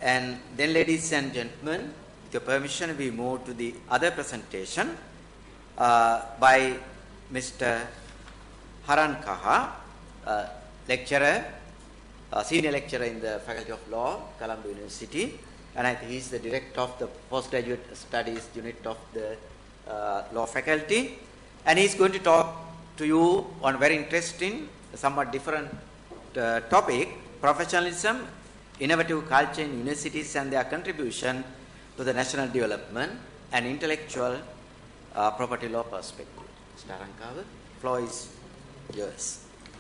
And then, ladies and gentlemen, with your permission, we move to the other presentation by Mr. Harankaha, lecturer, senior lecturer in the Faculty of Law, Columbia University, and I think he is the director of the postgraduate studies unit of the law faculty, and he is going to talk to you on a very interesting, somewhat different topic: professionalism, innovative culture in universities and their contribution to the national development and intellectual property law perspective. Mr. Harankaha, the floor is yours.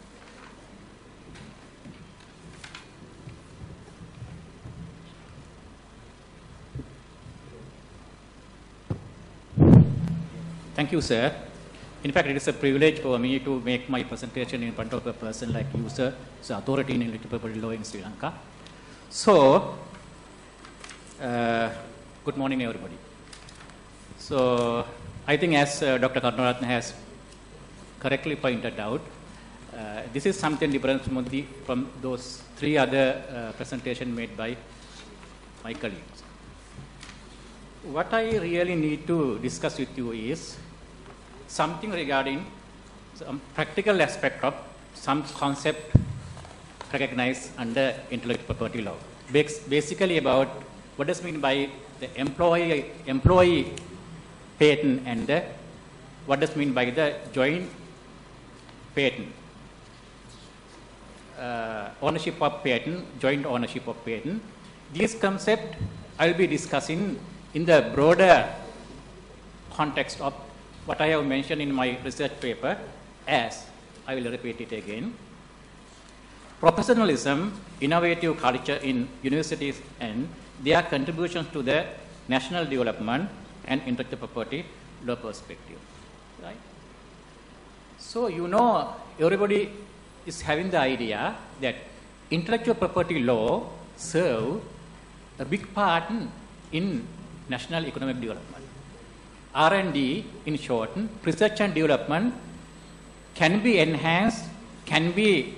Thank you, sir. In fact, it is a privilege for me to make my presentation in front of a person like you, sir, who is authority in intellectual property law in Sri Lanka. So, good morning, everybody. So, I think as Dr. Karnaratne has correctly pointed out, this is something different from those three other presentations made by my colleagues. What I really need to discuss with you is something regarding some practical aspect of some concept recognized under intellectual property law. Basically about what does mean by the employee patent and what does mean by the joint patent. Ownership of patent, joint ownership of patent. This concept I will be discussing in the broader context of what I have mentioned in my research paper, as I will repeat it again: professionalism, innovative culture in universities and their contributions to the national development and intellectual property law perspective. Right? So you know, everybody is having the idea that intellectual property law serves a big part in national economic development. R&D, in short, research and development can be enhanced, can be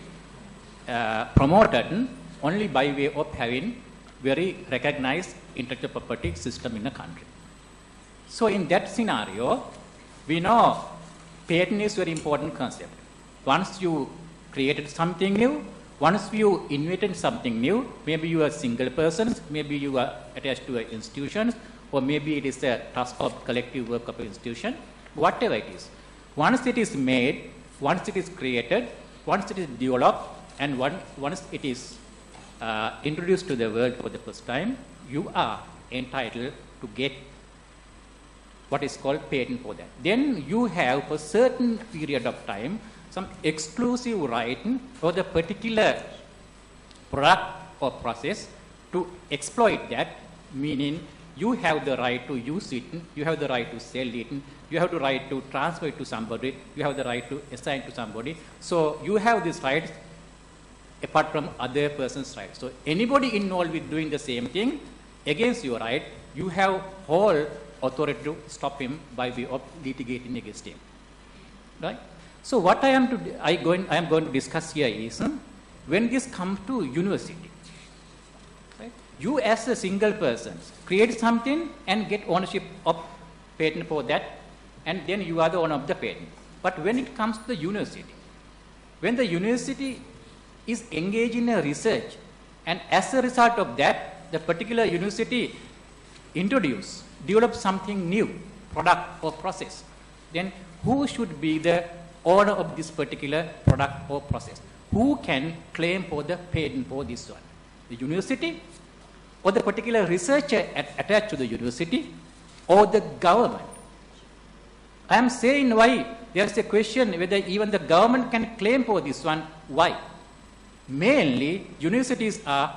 promoted only by way of having very recognized intellectual property system in a country. So in that scenario, we know patent is a very important concept. Once you created something new, once you invented something new, maybe you are a single person, maybe you are attached to an institution, or maybe it is a task of collective work of an institution, whatever it is. Once it is made, once it is created, once it is developed, and once it is introduced to the world for the first time, you are entitled to get what is called patent for that. Then you have for a certain period of time some exclusive right for the particular product or process to exploit that, meaning you have the right to use it, you have the right to sell it, you have the right to transfer it to somebody, you have the right to assign to somebody. So you have these rights apart from other person's rights. So anybody involved with doing the same thing against your right, you have whole authority to stop him by way of litigating against him. Right? So what I am going to discuss here is when this comes to university. You as a single person create something and get ownership of patent for that, and then you are the owner of the patent. But when it comes to the university, when the university is engaged in a research, and as a result of that, the particular university develop something new, product or process, then who should be the owner of this particular product or process? Who can claim for the patent for this one? The university, or the particular researcher attached to the university, or the government? I am saying why there is a question whether even the government can claim for this one. Why? Mainly, universities are,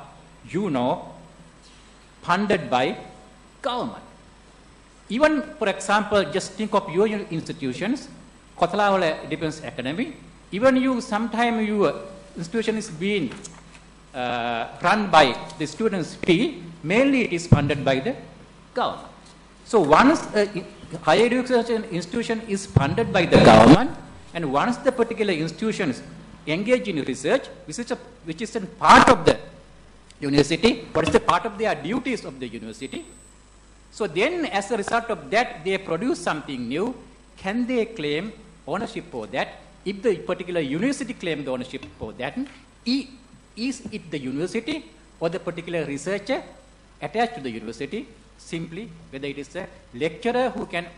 funded by government. Even, for example, just think of your institutions, Kothalawala Defense Academy. Even you, sometime your institution is being run by the students' fee, mainly it is funded by the government. So once a higher education institution is funded by the government, and once the particular institutions engage in research, which is a part of the university, what is the part of their duties of the university. So then as a result of that, they produce something new. Can they claim ownership for that? If the particular university claims the ownership for that, is it the university or the particular researcher attached to the university, simply whether it is a lecturer who can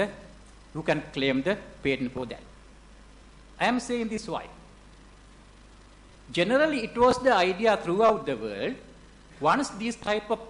claim the patent for that. I am saying this why. Generally, it was the idea throughout the world, once these type of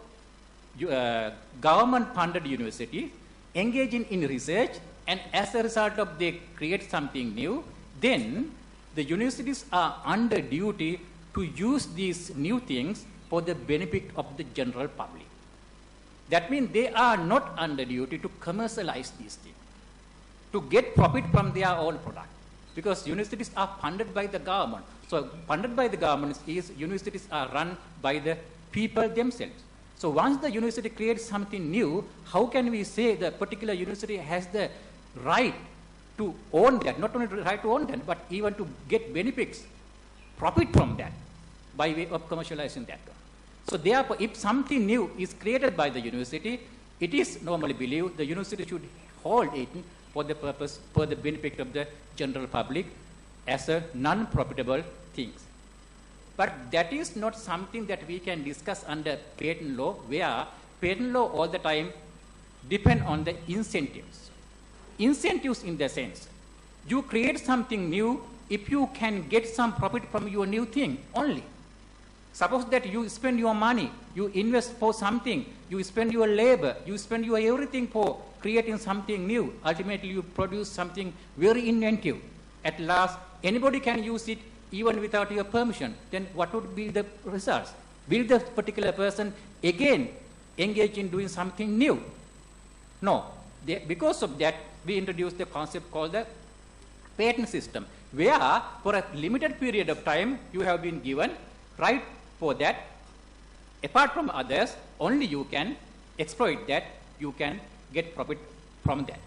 government-funded universities engage in research, and as a result of they create something new, then the universities are under duty to use these new things for the benefit of the general public. That means they are not under duty to commercialize these things, to get profit from their own product. Because universities are funded by the government. So funded by the government is universities are run by the people themselves. So once the university creates something new, how can we say the particular university has the right to own that, not only the right to own that, but even to get benefits, profit from that by way of commercializing that. So therefore, if something new is created by the university, it is normally believed the university should hold it for the purpose, for the benefit of the general public as a non-profitable thing. But that is not something that we can discuss under patent law, where patent law all the time depend on the incentives. Incentives in the sense, you create something new if you can get some profit from your new thing only. Suppose that you spend your money, you invest for something, you spend your labor, you spend your everything for creating something new. Ultimately, you produce something very inventive. At last, anybody can use it even without your permission. Then what would be the results? Will the particular person again engage in doing something new? No. Because of that, we introduced the concept called the patent system, where for a limited period of time, you have been given right for that. Apart from others, only you can exploit that, you can get profit from that.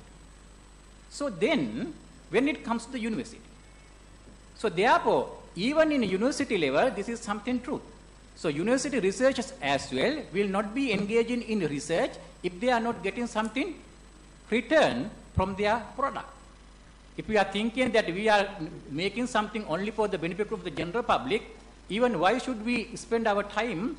So then, when it comes to the university, so therefore, even in university level, this is something true. So university researchers as well will not be engaging in research if they are not getting something return from their product. If we are thinking that we are making something only for the benefit of the general public, even why should we spend our time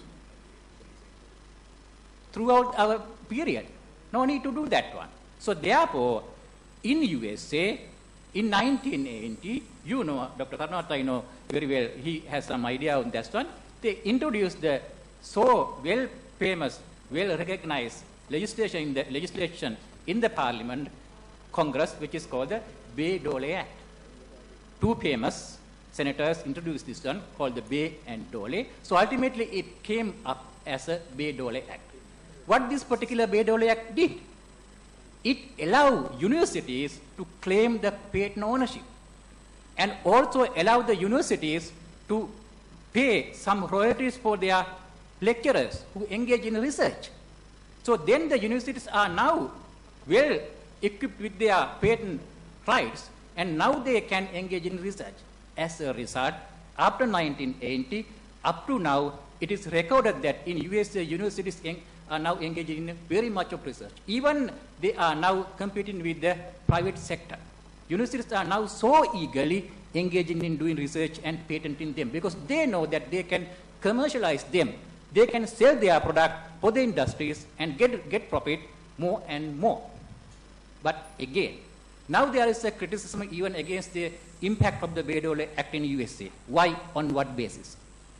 throughout our period? No need to do that one. So therefore, in USA, in 1980, you know, Dr. Karnatha, I know very well, he has some idea on that one. They introduced the so well-famous, well-recognized legislation in the Parliament, Congress, which is called the Bay-Dole Act. Two famous senators introduced this one, called the Bay and Dole. So ultimately, it came up as a Bay-Dole Act. What this particular Bay-Dole Act did? It allowed universities to claim the patent ownership, and also allowed the universities to pay some royalties for their lecturers who engage in research. So then the universities are now well equipped with their patent rights, and now they can engage in research. As a result, after 1980, up to now, it is recorded that in USA, universities are now engaging in very much of research. Even they are now competing with the private sector. Universities are now so eagerly engaging in doing research and patenting them because they know that they can commercialize them. They can sell their product for the industries and get profit more and more. But again, now there is a criticism even against the impact of the Bay-Dole Act in USA. Why? On what basis?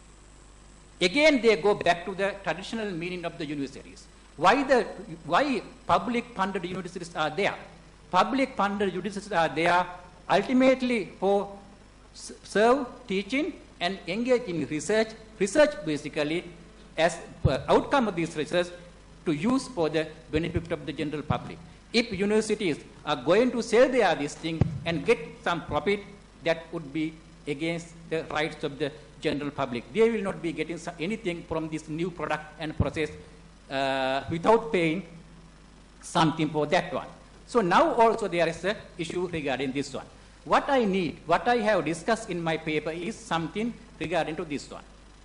Again, they go back to the traditional meaning of the universities. Why public funded universities are there? Public funded universities are there ultimately for serve, teaching, and engage in research. Research basically as outcome of this research to use for the benefit of the general public. If universities are going to sell this thing and get some profit, that would be against the rights of the general public. They will not be getting anything from this new product and process without paying something for that one. So now also there is an issue regarding this one. What I have discussed in my paper is something regarding to this one.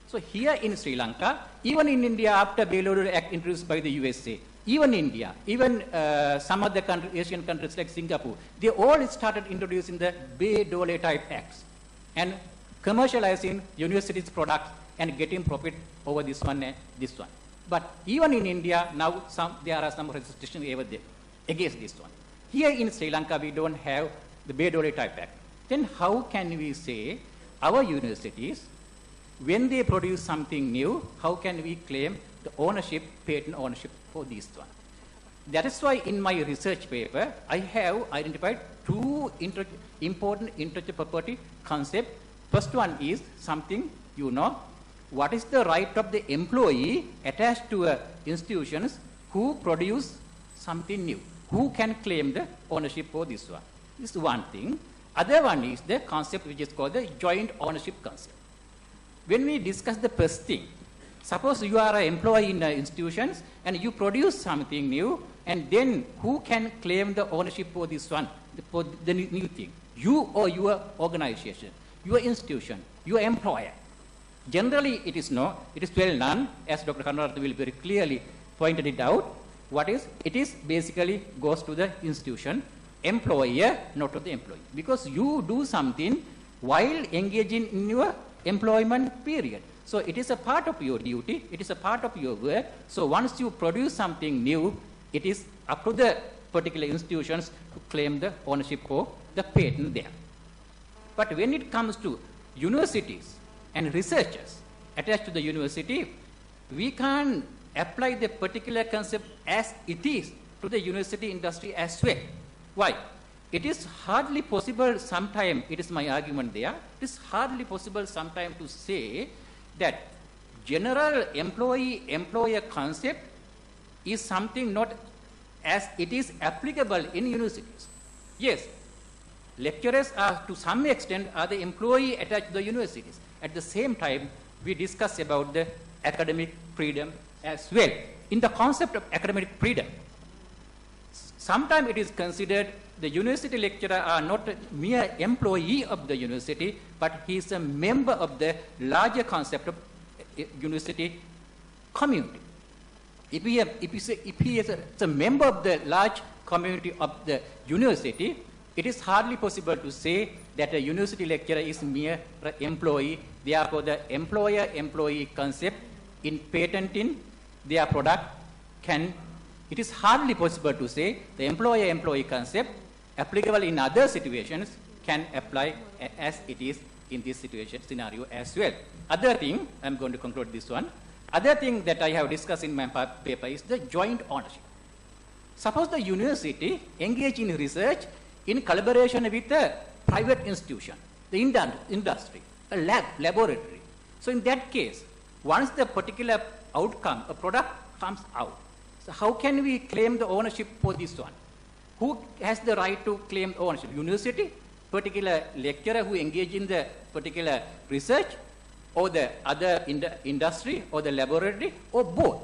So here in Sri Lanka, even in India, after Bailuru Act introduced by the USA, even India, even some other Asian countries like Singapore, they all started introducing the Bay Dole type acts and commercializing universities' products and getting profit over this one and this one. But even in India, now there are some restrictions over there against this one. Here in Sri Lanka, we don't have the Bay Dole type act. Then how can we say our universities, when they produce something new, how can we claim the ownership, patent ownership for this one? That is why in my research paper, I have identified two important intellectual property concepts. First one is something you know, what is the right of the employee attached to institutions who produce something new? Who can claim the ownership for this one? This is one thing. Other one is the concept which is called the joint ownership concept. When we discuss the first thing, suppose you are an employee in institutions and you produce something new, and then who can claim the ownership for this one, for the new thing? You or your organization, your institution, your employer. Generally, it is well known, as Dr. Karnarata will very clearly pointed it out. What is? It is basically goes to the institution, employer, not to the employee. Because you do something while engaging in your employment period. So it is a part of your duty, it is a part of your work. So once you produce something new, it is up to the particular institutions to claim the ownership for the patent there. But when it comes to universities and researchers attached to the university, we can't apply the particular concept as it is to the university industry as well. Why? It is hardly possible sometime, it is my argument there, it is hardly possible sometime to say that general employee-employer concept is something not as it is applicable in universities. Yes, lecturers are to some extent are the employee attached to the universities. At the same time, we discuss about the academic freedom as well. In the concept of academic freedom, sometimes it is considered the university lecturer are not a mere employee of the university, but he is a member of the larger concept of university community. If he is a member of the large community of the university, it is hardly possible to say that a university lecturer is mere employee. Therefore, the employer-employee concept in patenting their product it is hardly possible to say the employer-employee concept applicable in other situations can apply as it is in this scenario as well. Other thing, I am going to conclude this one. Other thing that I have discussed in my paper is the joint ownership. Suppose the university engage in research in collaboration with a private institution, the industry, a laboratory. So in that case, once the particular outcome, a product comes out, so how can we claim the ownership for this one? Who has the right to claim ownership? University, particular lecturer who engage in the particular research, or the other industry, or the laboratory, or both?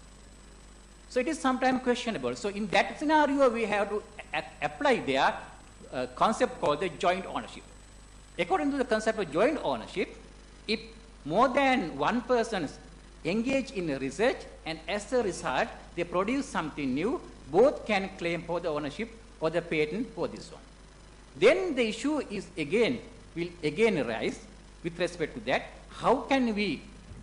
So it is sometimes questionable. So in that scenario, we have to apply their concept called the joint ownership. According to the concept of joint ownership, if more than one person engage in research and as a result they produce something new, both can claim for the ownership or the patent for this one. Then the issue will again arise with respect to that. How can we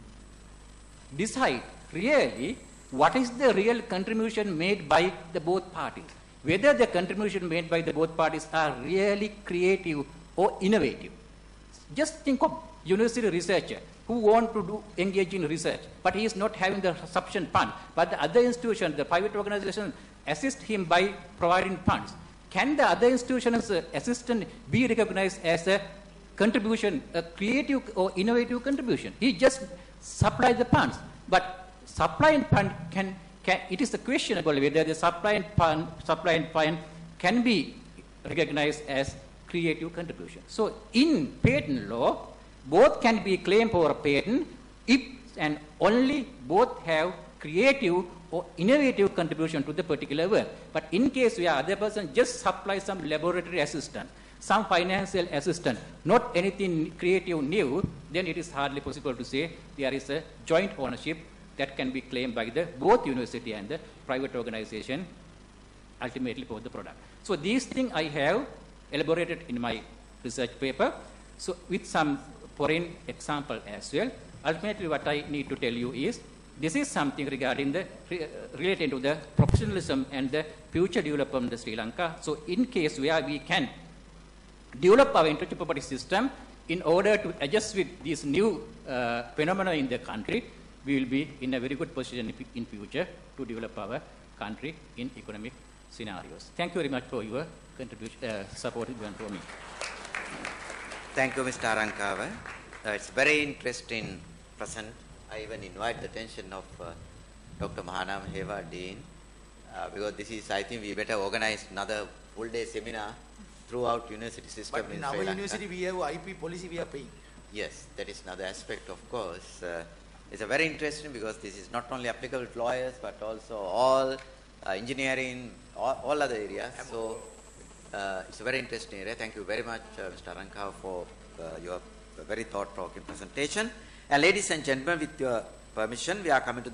decide really what is the real contribution made by the both parties? Whether the contribution made by the both parties are really creative or innovative. Just think of university researcher who want to engage in research, but he is not having the sufficient fund. But the other institution, the private organization, assist him by providing funds. Can the other institution's assistance be recognized as a contribution, a creative or innovative contribution? He just supplies the funds, but supply and fund it is questionable whether the supply and fund can be recognized as creative contribution. So in patent law, both can be claimed for a patent if and only both have creative or innovative contribution to the particular work. But in case where other person just supplies some laboratory assistance, some financial assistance, not anything creative new, then it is hardly possible to say there is a joint ownership that can be claimed by the both university and the private organization ultimately for the product. So these things I have elaborated in my research paper. So with some foreign example as well. Ultimately what I need to tell you is this is something regarding the related to the professionalism and the future development of Sri Lanka. So in case where we can develop our intellectual property system in order to adjust with these new phenomena in the country, we will be in a very good position in future to develop our country in economic scenarios. Thank you very much for your contribution, support for me. Thank you, Mr. Harankaha. It's very interesting present. I even invite the attention of Dr. Mahanam Heva, Dean, because this is, I think we better organize another full day seminar throughout university system But in in our Sri Lanka. university we have IP policy we are paying. Yes, that is another aspect, of course. It's a very interesting because this is not only applicable to lawyers but also all engineering, all other areas. So it's a very interesting area. Thank you very much, Mr. Harankaha, for your very thought-provoking presentation. And ladies and gentlemen, with your permission, we are coming to the